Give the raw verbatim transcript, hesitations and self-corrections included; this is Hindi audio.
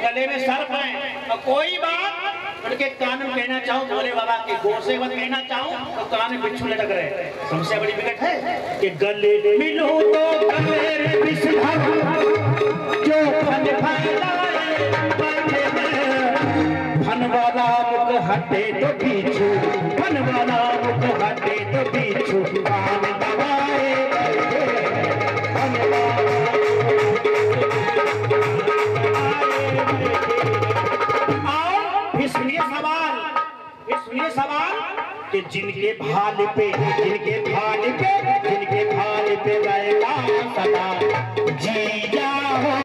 गले में सर्प है, और कोई बात उनके कान में कहना चाहूँ भोले बाबा के गो से मत कहना चाहूँ तो कान में बिच्छू लटक रहे। सबसे बड़ी विकट है कि गले मिलो तो गले विषधर जो फन फैलाए फन वाला मुख हटे तो पीछू, फन वाला मुख हटे तो पीछू कान दबाए फन वाला। सुनिए सवाल, सुनिए सवाल कि जिनके भाल पे, जिनके भाल पे, जिनके भाल पे गए सदा जी जा हो।